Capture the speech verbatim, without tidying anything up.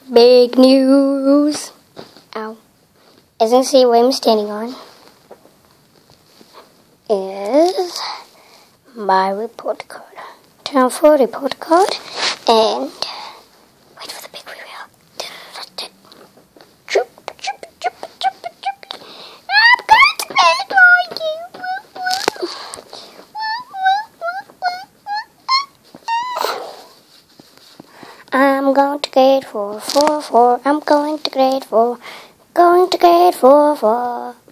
Big news. Ow. As you can see, what I'm standing on is my report card. Turn for report card and wait for the big reveal. I'm going to grade four, four, four. I'm going to grade four, going to grade four, four.